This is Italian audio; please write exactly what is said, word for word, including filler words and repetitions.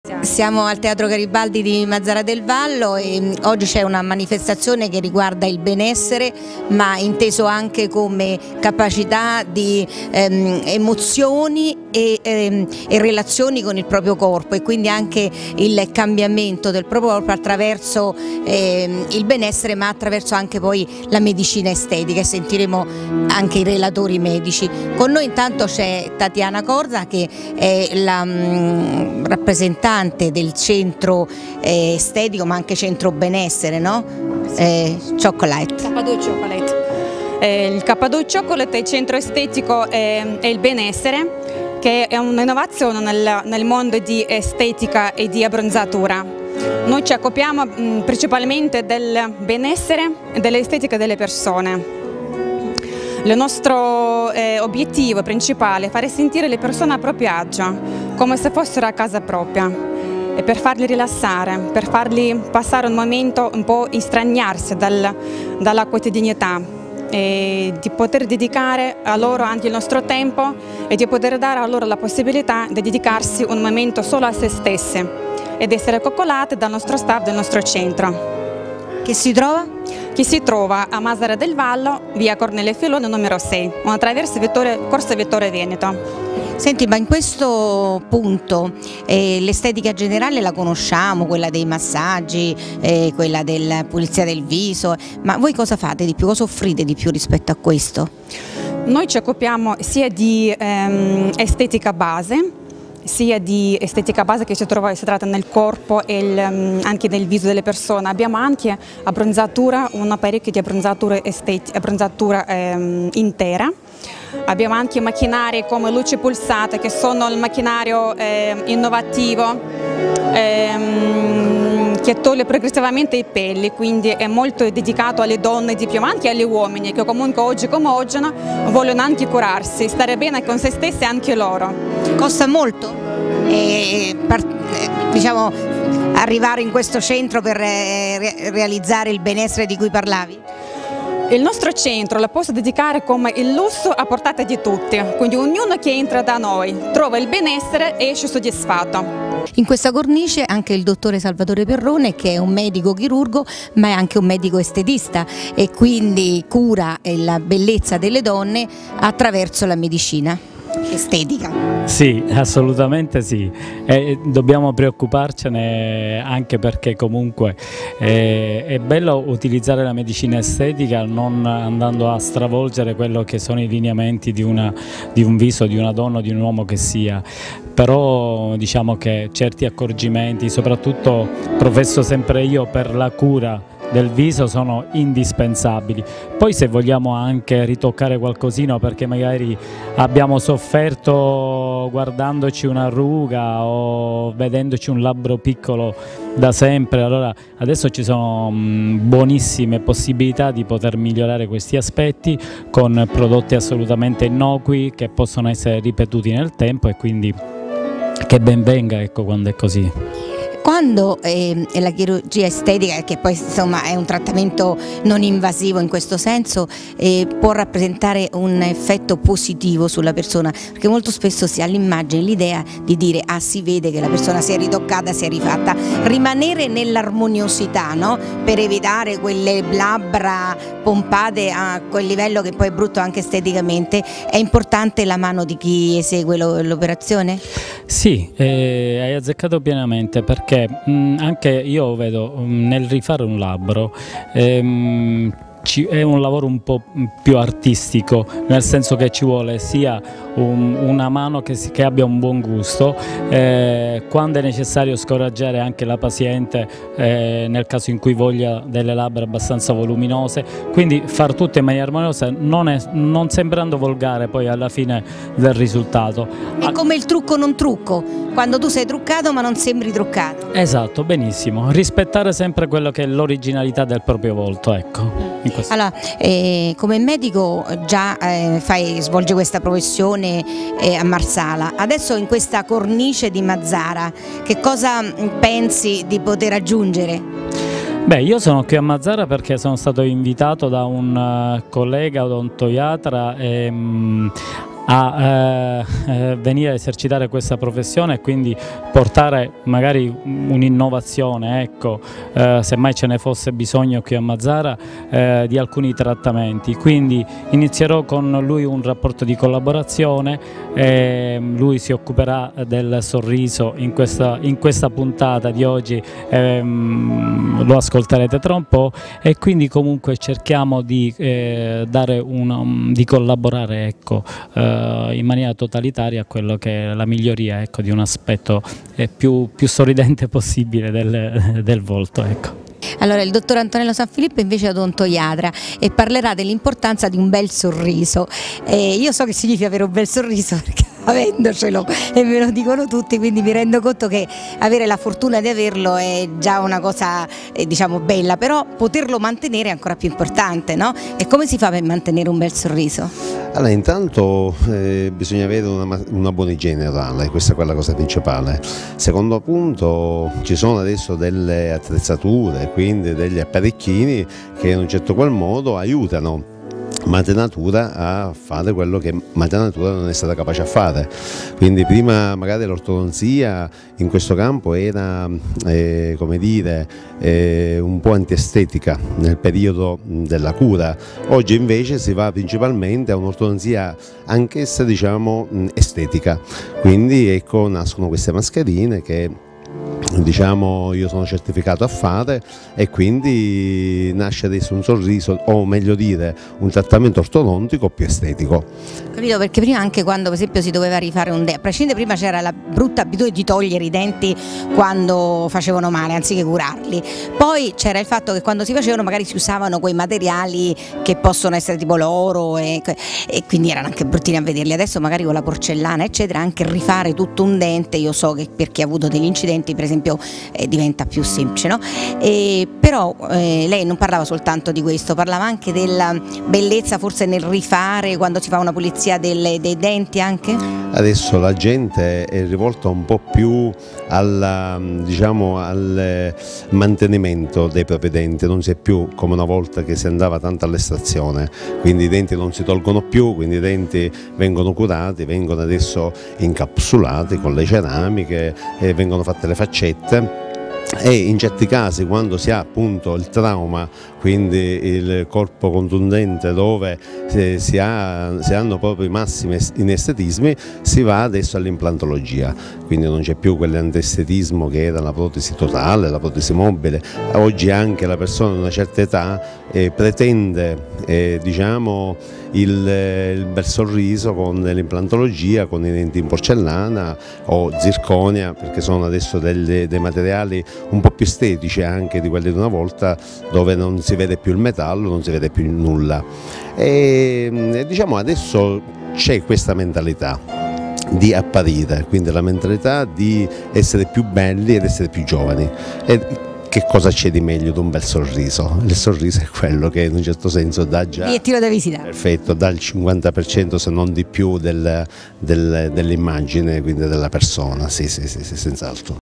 Siamo al Teatro Garibaldi di Mazara del Vallo e oggi c'è una manifestazione che riguarda il benessere, ma inteso anche come capacità di ehm, emozioni e, ehm, e relazioni con il proprio corpo, e quindi anche il cambiamento del proprio corpo attraverso ehm, il benessere, ma attraverso anche poi la medicina estetica, e sentiremo anche i relatori medici. Con noi intanto c'è Tatiana Corda, che è la mh, rappresentante del centro eh, estetico, ma anche centro benessere, no? Eh, Chocolate. K due Chocolate. Eh, il K due Chocolate è il centro estetico e eh, il benessere, che è un'innovazione nel, nel mondo di estetica e di abbronzatura. Noi ci occupiamo mh, principalmente del benessere e dell'estetica delle persone. Il nostro eh, obiettivo principale è fare sentire le persone a proprio agio, come se fossero a casa propria, e per farli rilassare, per farli passare un momento un po' estraniarsi dal, dalla quotidianità, e di poter dedicare a loro anche il nostro tempo e di poter dare a loro la possibilità di dedicarsi un momento solo a se stessi ed essere coccolate dal nostro staff del nostro centro. Che si trova? Che si trova a Mazara del Vallo, via Cornelio Filone numero sei, una traversa Corso Vittorio Veneto. Senti, ma in questo punto eh, l'estetica generale la conosciamo, quella dei massaggi, eh, quella della pulizia del viso, ma voi cosa fate di più, cosa offrite di più rispetto a questo? Noi ci occupiamo sia di ehm, estetica base, sia di estetica base che si trova, si tratta nel corpo e il, um, anche nel viso delle persone. Abbiamo anche abbronzatura, un apparecchio di abbronzatura, abbronzatura ehm, intera. Abbiamo anche macchinari come luce pulsate, che sono il macchinario eh, innovativo ehm, che toglie progressivamente i peli, quindi è molto dedicato alle donne di più, ma anche agli uomini che comunque oggi come oggi vogliono anche curarsi, stare bene con se stessi anche loro. Costa molto? E, diciamo, arrivare in questo centro per re realizzare il benessere di cui parlavi? Il nostro centro la posso dedicare come il lusso a portata di tutti, quindi ognuno che entra da noi trova il benessere e esce soddisfatto. In questa cornice anche il dottore Salvatore Perrone, che è un medico chirurgo ma è anche un medico estetista, e quindi cura la bellezza delle donne attraverso la medicina estetica. Sì, assolutamente sì, e dobbiamo preoccuparcene anche perché comunque eh, è bello utilizzare la medicina estetica non andando a stravolgere quello che sono i lineamenti di, una, di un viso, di una donna o di un uomo che sia, però diciamo che certi accorgimenti, soprattutto professo sempre io per la cura del viso, sono indispensabili. Poi se vogliamo anche ritoccare qualcosina perché magari abbiamo sofferto guardandoci una ruga o vedendoci un labbro piccolo da sempre, allora adesso ci sono mh, buonissime possibilità di poter migliorare questi aspetti con prodotti assolutamente innocui che possono essere ripetuti nel tempo, e quindi che ben venga, ecco, quando è così. Quando eh, la chirurgia estetica, che poi insomma è un trattamento non invasivo in questo senso, eh, può rappresentare un effetto positivo sulla persona, perché molto spesso si ha l'immagine, l'idea di dire ah, si vede che la persona si è ritoccata, si è rifatta, rimanere nell'armoniosità, no? Per evitare quelle labbra pompate a quel livello che poi è brutto anche esteticamente. È importante la mano di chi esegue l'operazione? Sì, eh, hai azzeccato pienamente, perché mh, anche io vedo mh, nel rifare un labbro ehm, ci, è un lavoro un po' più artistico, nel senso che ci vuole sia un, una mano che, si, che abbia un buon gusto, eh, quando è necessario scoraggiare anche la paziente eh, nel caso in cui voglia delle labbra abbastanza voluminose, quindi far tutto in maniera armoniosa, non, è, non sembrando volgare poi alla fine del risultato. È come il trucco non trucco, quando tu sei truccato ma non sembri truccato. Esatto, benissimo, rispettare sempre quello che è l'originalità del proprio volto, ecco. Allora, eh, come medico già eh, fai, svolge questa professione eh, a Marsala, adesso in questa cornice di Mazara che cosa pensi di poter aggiungere? Beh, io sono qui a Mazara perché sono stato invitato da un uh, collega odontoiatra e, mh, a eh, venire a esercitare questa professione e quindi portare magari un'innovazione, ecco, eh, semmai ce ne fosse bisogno qui a Mazara, eh, di alcuni trattamenti. Quindi inizierò con lui un rapporto di collaborazione, eh, lui si occuperà del sorriso in questa, in questa puntata di oggi, ehm, lo ascolterete tra un po', e quindi comunque cerchiamo di, eh, dare una, di collaborare, ecco, eh, in maniera totalitaria a quello che è la miglioria, ecco, di un aspetto eh, più, più sorridente possibile del, del volto, ecco. Allora, il dottor Antonello Sanfilippo invece è odontoiatra e parlerà dell'importanza di un bel sorriso. E io so che significa avere un bel sorriso perché avendocelo, e me lo dicono tutti, quindi mi rendo conto che avere la fortuna di averlo è già una cosa, eh, diciamo, bella, però poterlo mantenere è ancora più importante, no? E come si fa per mantenere un bel sorriso? Allora, intanto eh, bisogna avere una, una buona igiene orale, questa è quella cosa principale. Secondo punto, ci sono adesso delle attrezzature, quindi degli apparecchini che in un certo qual modo aiutano madre natura a fare quello che madre natura non è stata capace a fare. Quindi prima magari l'ortodonzia in questo campo era eh, come dire, eh, un po' antiestetica nel periodo della cura. Oggi invece si va principalmente a un'ortodonzia anch'essa, diciamo, estetica. Quindi ecco, nascono queste mascherine che, diciamo, io sono certificato a fare, e quindi nasce adesso un sorriso, o meglio dire un trattamento ortodontico più estetico. Capito, perché prima, anche quando per esempio si doveva rifare un dente, a prescindere, prima c'era la brutta abitudine di togliere i denti quando facevano male anziché curarli, poi c'era il fatto che quando si facevano magari si usavano quei materiali che possono essere tipo l'oro e, e quindi erano anche bruttini a vederli. Adesso magari con la porcellana eccetera, anche rifare tutto un dente, io so che per chi ha avuto degli incidenti per esempio eh, diventa più semplice, no? E, però eh, lei non parlava soltanto di questo, parlava anche della bellezza forse nel rifare quando si fa una pulizia delle, dei denti anche? Adesso la gente è rivolta un po' più alla, diciamo, al mantenimento dei propri denti, non si è più come una volta che si andava tanto all'estrazione, quindi i denti non si tolgono più, quindi i denti vengono curati, vengono adesso incapsulati con le ceramiche e vengono fatte le faccette. E in certi casi, quando si ha appunto il trauma, quindi il corpo contundente dove si, ha, si hanno proprio i massimi inestetismi, si va adesso all'implantologia, quindi non c'è più quell'antestetismo che era la protesi totale, la protesi mobile. Oggi anche la persona di una certa età eh, pretende eh, diciamo, il, il bel sorriso con l'implantologia, con i denti in porcellana o zirconia, perché sono adesso delle, dei materiali un po' più estetici anche di quelli di una volta, dove non si vede più il metallo, non si vede più nulla. E diciamo adesso c'è questa mentalità di apparire, quindi la mentalità di essere più belli ed essere più giovani. E che cosa c'è di meglio di un bel sorriso? Il sorriso è quello che in un certo senso dà già, bigliettino da visita. Perfetto, dà il cinquanta per cento se non di più del, del, dell'immagine, quindi della persona, sì sì sì, sì, senz'altro.